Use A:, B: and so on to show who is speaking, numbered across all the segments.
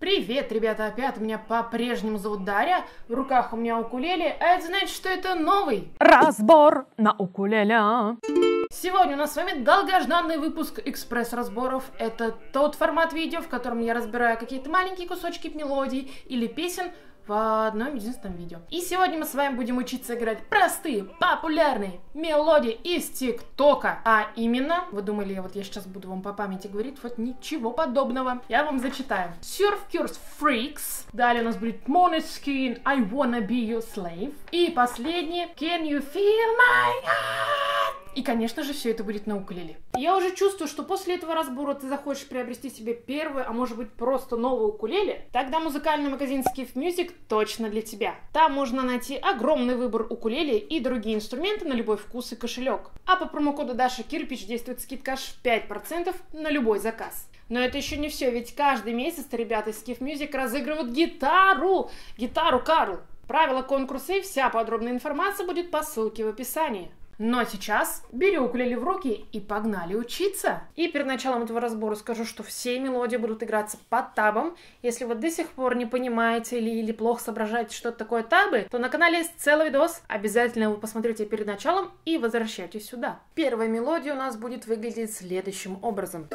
A: Привет, ребята, опять меня по-прежнему зовут Дарья, в руках у меня укулеле, а это значит, что это новый
B: разбор на укулеле.
A: Сегодня у нас с вами долгожданный выпуск экспресс-разборов. Это тот формат видео, в котором я разбираю какие-то маленькие кусочки мелодий или песен в одном единственном видео. И сегодня мы с вами будем учиться играть простые, популярные мелодии из ТикТока. А именно, вы думали, я сейчас буду вам по памяти говорить, вот ничего подобного. Я вам зачитаю. Surf Curse Freaks. Далее у нас будет Måneskin, I Wanna Be Your Slave. И последний, Can You Feel My Heart? И, конечно же, все это будет на укулеле. Я уже чувствую, что после этого разбора ты захочешь приобрести себе первый, а может быть просто новый укулеле. Тогда музыкальный магазин Skiff Music точно для тебя. Там можно найти огромный выбор укулеле и другие инструменты на любой вкус и кошелек. А по промокоду Даша Кирпич действует скидка аж в 5% на любой заказ. Но это еще не все, ведь каждый месяц ребята из Skiff Music разыгрывают гитару Карл. Правила конкурса и вся подробная информация будет по ссылке в описании. Но сейчас бери укулеле в руки и погнали учиться. И перед началом этого разбора скажу, что все мелодии будут играться под табом. Если вы до сих пор не понимаете или плохо соображаете, что это такое табы, то на канале есть целый видос. Обязательно его посмотрите перед началом и возвращайтесь сюда. Первая мелодия у нас будет выглядеть следующим образом.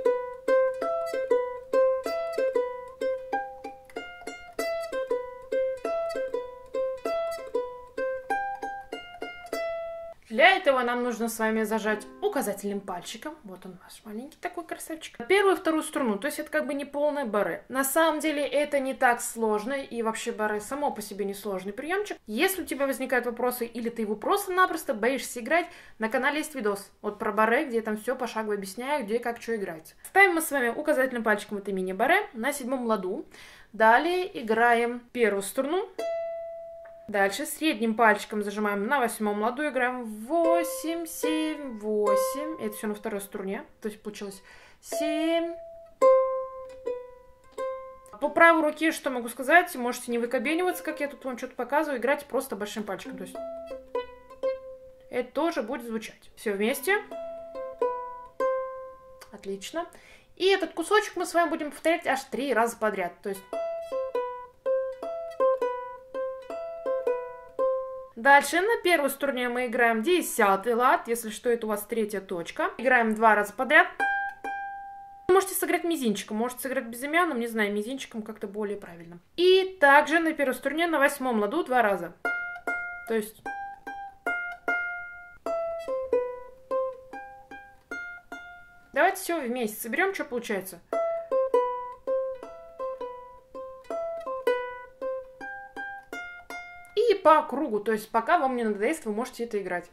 A: Для этого нам нужно с вами зажать указательным пальчиком, вот он ваш маленький такой красавчик, первую и вторую струну, то есть это как бы не полное барре. На самом деле это не так сложно, и вообще барре само по себе не сложный приемчик. Если у тебя возникают вопросы или ты его просто-напросто боишься играть, на канале есть видос вот про барре, где я там все пошагово объясняю, где как что играть. Ставим мы с вами указательным пальчиком это мини-барре на 7-м ладу, далее играем первую струну. Дальше средним пальчиком зажимаем на 8-м ладу, играем 8, 7, 8. Это все на второй струне. То есть получилось 7. По правой руке, что могу сказать, можете не выкобениваться, как я тут вам что-то показываю, играть просто большим пальчиком. То есть это тоже будет звучать. Все вместе. Отлично. И этот кусочек мы с вами будем повторять аж 3 раза подряд. То есть дальше на первой струне мы играем 10-й лад, если что, это у вас 3-я точка. Играем 2 раза подряд. Можете сыграть мизинчиком, можете сыграть безымянным, не знаю, мизинчиком как-то более правильно. И также на первой струне на 8-м ладу 2 раза. То есть давайте все вместе соберем, что получается. И по кругу, то есть пока вам не надоест, вы можете это играть.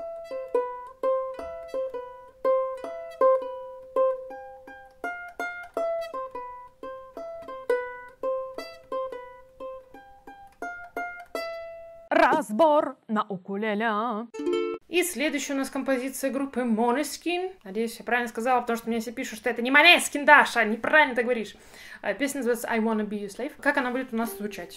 B: Разбор на укулеле.
A: И следующая у нас композиция группы Måneskin. Надеюсь, я правильно сказала, потому что мне все пишут, что это не Måneskin, Даша, неправильно ты говоришь. Песня называется I Wanna Be Your Slave. Как она будет у нас звучать?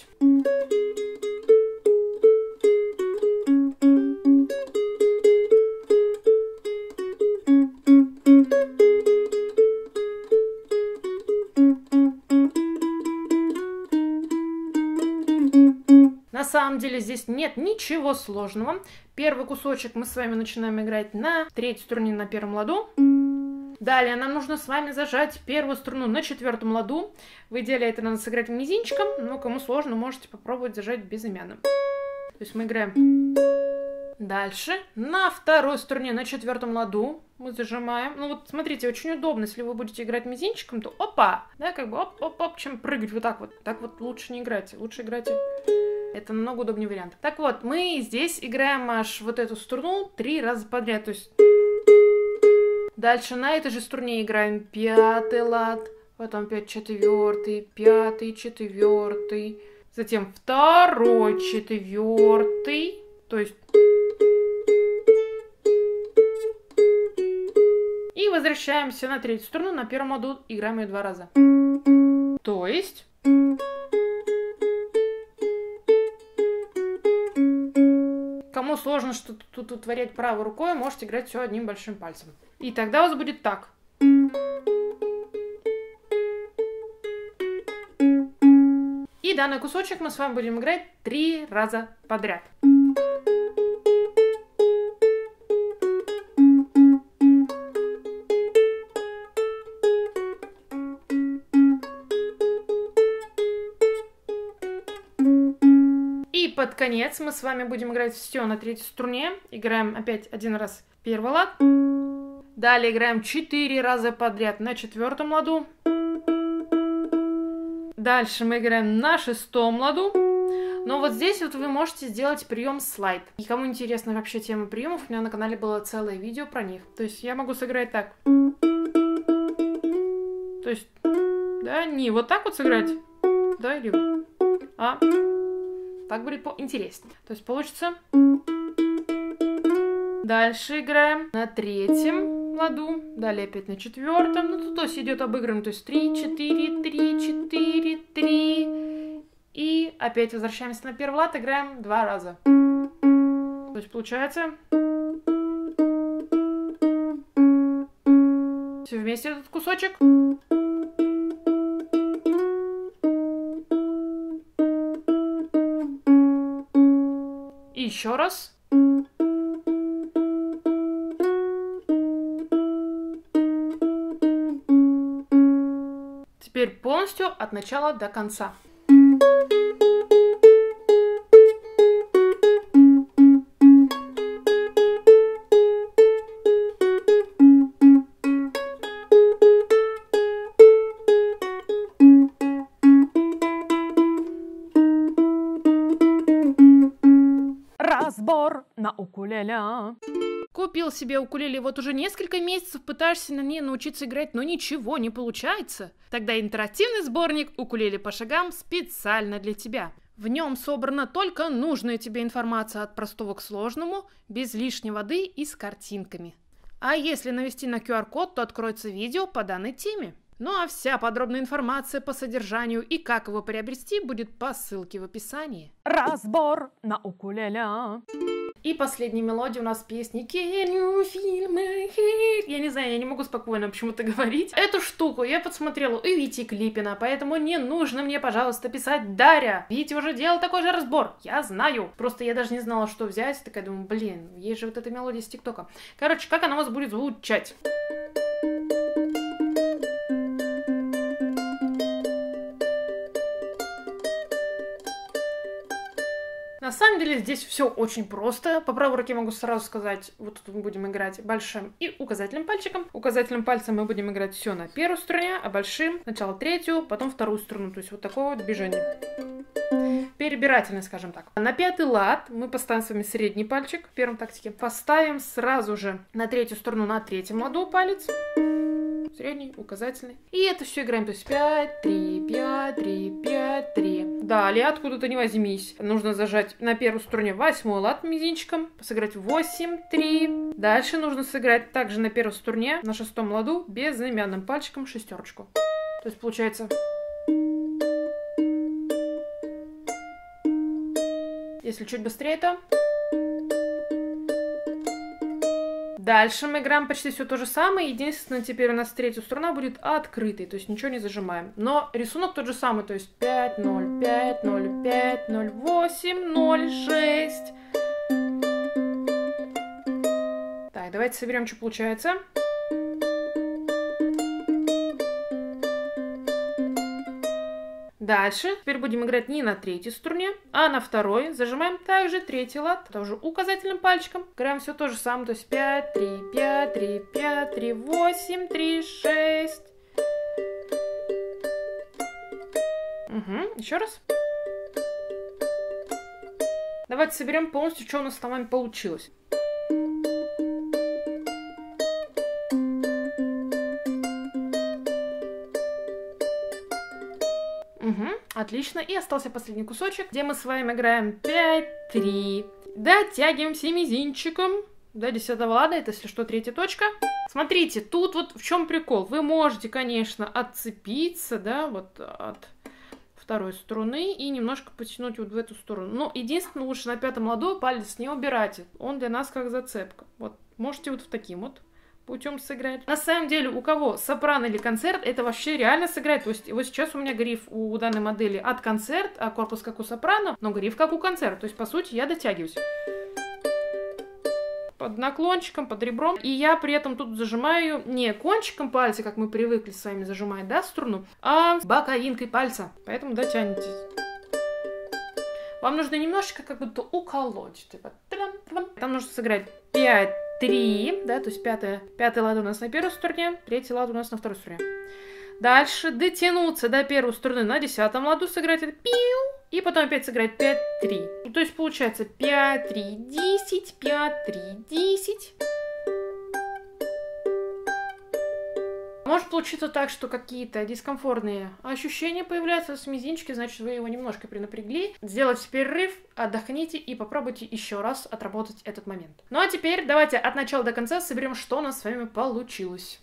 A: На самом деле здесь нет ничего сложного. Первый кусочек мы с вами начинаем играть на 3-й струне на 1-м ладу. Далее нам нужно с вами зажать первую струну на 4-м ладу. В идеале это надо сыграть мизинчиком, но кому сложно, можете попробовать зажать безымянным. То есть мы играем. Дальше на 2-й струне на 4-м ладу мы зажимаем. Ну вот смотрите, очень удобно, если вы будете играть мизинчиком, то опа, да, как бы оп-оп-оп, чем прыгать вот так вот. Так вот лучше не играйте, лучше играйте. Это намного удобнее вариант. Так вот, мы здесь играем аж вот эту струну 3 раза подряд. То есть дальше на этой же струне играем 5-й лад, потом опять 4-й, 5-й, 4-й, затем 2-й, 4-й, то есть и возвращаемся на 3-ю струну, на 1-м ладу играем ее 2 раза. То есть кому сложно что-то тут утворять правой рукой, можете играть все одним большим пальцем. И тогда у вас будет так. И данный кусочек мы с вами будем играть 3 раза подряд. И под конец мы с вами будем играть все на третьей струне. Играем опять один раз первый лад. Далее играем 4 раза подряд на 4-м ладу. Дальше мы играем на 6-м ладу. Но вот здесь вот вы можете сделать прием слайд. И кому интересна вообще тема приемов, у меня на канале было целое видео про них. То есть я могу сыграть так. То есть, да, не вот так вот сыграть, да, или а так будет поинтереснее. То есть получится. Дальше играем на 3-м ладу, далее опять на 4-м. Ну, тут ось идет обыгран, то есть 3, 4, 3, 4, 3. И опять возвращаемся на первый лад, играем 2 раза. То есть получается... Все вместе этот кусочек. И еще раз. Теперь полностью от начала до конца.
B: Разбор на укулеле.
A: Купил себе укулеле, вот уже несколько месяцев пытаешься на ней научиться играть, но ничего не получается. Тогда интерактивный сборник «Укулеле по шагам» специально для тебя. В нем собрана только нужная тебе информация от простого к сложному, без лишней воды и с картинками. А если навести на QR-код, то откроется видео по данной теме. Ну а вся подробная информация по содержанию и как его приобрести будет по ссылке в описании.
B: Разбор на укулеле.
A: И последняя мелодия у нас песни Can you feel my head? Я не знаю, я не могу спокойно почему-то говорить. Эту штуку я подсмотрела у Вити Клипина, поэтому не нужно мне, пожалуйста, писать Дарья. Витя уже делал такой же разбор, я знаю. Просто я даже не знала, что взять. Такая думаю, блин, есть же вот эта мелодия с ТикТока. Короче, как она у вас будет звучать? На самом деле здесь все очень просто. По правой руке могу сразу сказать, вот тут мы будем играть большим и указательным пальчиком. Указательным пальцем мы будем играть все на первой струне, а большим сначала третью, потом вторую струну. То есть вот такое вот движение. Перебирательно, скажем так. На 5-й лад мы поставим с вами средний пальчик в первом тактике. Поставим сразу же на третью струну на 3-м ладу палец. Средний, указательный. И это все играем. То есть 5, 3, 5, 3, 5, 3. Далее, откуда-то не возьмись, нужно зажать на первой струне 8-й лад мизинчиком, сыграть 8, 3. Дальше нужно сыграть также на первой струне, на 6-м ладу, безымянным пальчиком шестерочку. То есть получается... Если чуть быстрее, то... Дальше мы играем почти все то же самое, единственное, теперь у нас третья струна будет открытой, то есть ничего не зажимаем. Но рисунок тот же самый, то есть 5, 0, 5, 0, 5, 0, 8, 0, 6. Так, давайте соберем, что получается. Дальше теперь будем играть не на третьей струне, а на второй. Зажимаем также третий лад, тоже указательным пальчиком. Играем все то же самое, то есть 5, 3, 5, 3, 5, 3, 8, 3, 6. Еще раз. Давайте соберем полностью, что у нас с вами получилось. Отлично. И остался последний кусочек, где мы с вами играем 5-3. Дотягиваемся мизинчиком до 10-го лада. Это, если что, третья точка. Смотрите, тут вот в чем прикол. Вы можете, конечно, отцепиться, да, вот от второй струны и немножко потянуть вот в эту сторону. Но единственное, лучше на 5-м ладу палец не убирайте. Он для нас как зацепка. Вот, можете вот в таким вот путем сыграть. На самом деле, у кого сопрано или концерт, это вообще реально сыграть. То есть вот сейчас у меня гриф у данной модели от концерт, а корпус как у сопрано, но гриф как у концерт. То есть, по сути, я дотягиваюсь. Под наклончиком, под ребром. И я при этом тут зажимаю не кончиком пальца, как мы привыкли с вами зажимать, да, струну, а боковинкой пальца. Поэтому дотянетесь. Вам нужно немножечко как будто уколоть. Типа, там нужно сыграть 5-3, да, то есть пятый лад у нас на первой струне, третий лад у нас на второй струне. Дальше дотянуться до первой струны на 10-м ладу, сыграть это пиу, и потом опять сыграть 5-3. То есть получается 5-3-10, 5-3-10. Может получиться так, что какие-то дискомфортные ощущения появляются с мизинчики, значит, вы его немножко принапрягли. Сделайте перерыв, отдохните и попробуйте еще раз отработать этот момент. Ну а теперь давайте от начала до конца соберем, что у нас с вами получилось.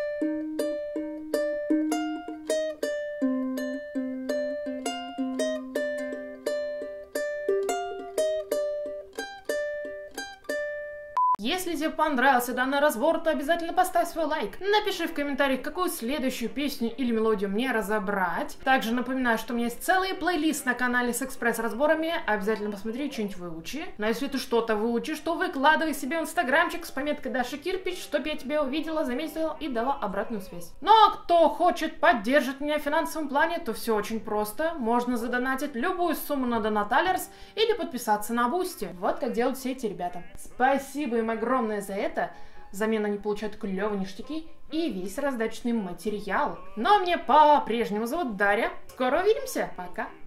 A: Если тебе понравился данный разбор, то обязательно поставь свой лайк. Напиши в комментариях, какую следующую песню или мелодию мне разобрать. Также напоминаю, что у меня есть целый плейлист на канале с экспресс-разборами. Обязательно посмотри, что-нибудь выучи. Но если ты что-то выучишь, то выкладывай себе в инстаграмчик с пометкой Даша Кирпич, чтобы я тебя увидела, заметила и дала обратную связь. Ну а кто хочет поддержать меня в финансовом плане, то все очень просто. Можно задонатить любую сумму на Donatalers или подписаться на Бусти. Вот как делают все эти ребята. Спасибо им огромное за это. Взамен они получают клевые ништяки и весь раздаточный материал. Но меня по-прежнему зовут Дарья. Скоро увидимся. Пока.